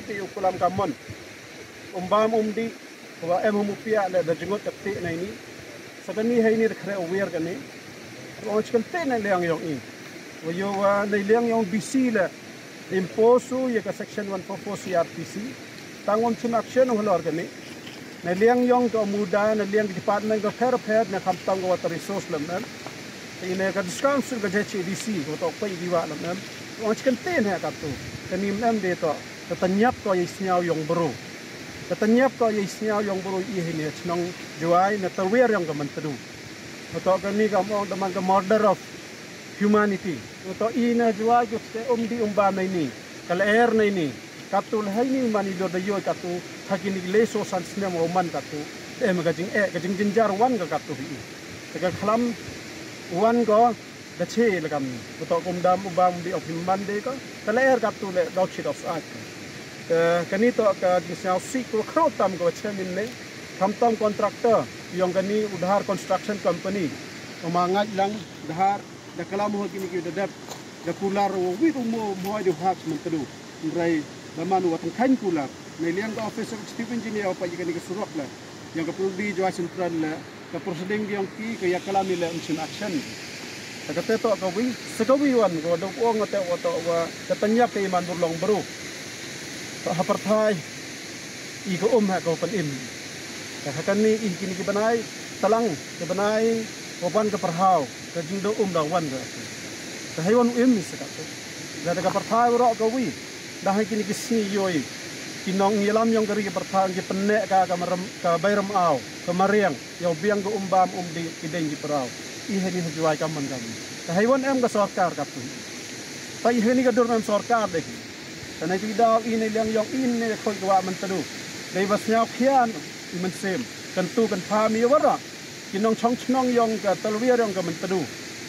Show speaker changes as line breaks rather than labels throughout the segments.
ti ukulam kamon umbam umdi wa em humupia le da jengot kate na ini sakani hai ni khre aware kani on chikan te na leang yong in wa yo wa nei leang yong BC le imposu ye ka section 144 CRPC tangom chim action holor kani na liang yong to muda na liang department ko pher na kamtang water resource lam nan ine ka discount sur ga jechi DC ko to pai diwa lam nan on chikan ten ha ka tu kanim nam de to tanyap ko yisnyao yong bro tanyap ko yisnyao yong bro I hine chnong juai na terwer yong ka mantru to kani ka mo daman ka murder of humanity to ina juai ko te umdi umba mai ni kal air nei ni katul hai ni mani do dayo katu thakini leso san snem roman katu em ga jing jinjar wan ga katu hi ka khlam wan go da che lagam to kumdam ubam di of mande ko kalaer katu le do chit of art kani to ka jisau si ko khrotam go chemin ne kamtam contractor yong kani udhar construction company omangat lang dhar da kalam ho kini ki da kular wi mo moi de hak mentadu rai Laman wat kan kular nei liang ka officer chief engineer pa jika ni ka surok la yang ka prodi jwa central la ka proseding yang ki ka yakalami la mission action ta ka teto ka wi sekawi wan ko do ong te wa to wa ka tanyap ke man burlong bro ta haparthai I ko ha ko pan im ka kan ni I kini ki banai talang ke banai oban ka perhau ka jingdo da wan ga ka haywan im ni saka da ka parthai ro ka wi dah kini kisni yoi kinong yelam yang kari pertang ki penek ka maram ka bayram au ka mariang yo biang ko umbam umdi ideng ki perau I heni hujwai kaman kami ka haiwan em ka sarkar ka tu pa I heni ka durnan sarkar dek tanai ti daw I nei liang yong in ne khoi kwa man tadu dei basnya khian I man sem kan tu kan pha mi wara kinong chong chnong yong ka talwia yong ka man tadu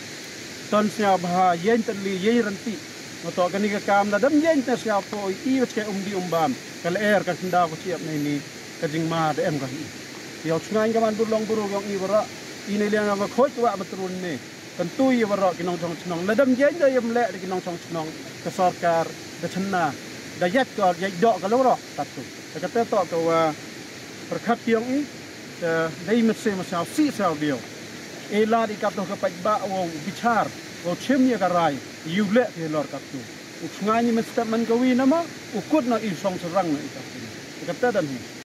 ton sia bha yen tali ye ranti Moto kani ka kam na dam yen na siya po I ke umdi umbam kal air ka sinda ko siap nei ni ka jing ma de em ka hi yo chngai ka man burlong buru yong I wara I nei liang ka khoi wa matrun ne kan tu I wara kinong chong chnong la dam yen da yem le kinong chong chnong ka sarkar da channa da yat ko yai do ka lo ro tatu ka te to ko wa prakhat yong I dei met se ma sa si sa bio e la di ka to ka pa ba wo bichar wo chem ye ka rai yule ke lor katu ukngai ni mesti man gawi nama ukut na I song serang na ita ka te dan hi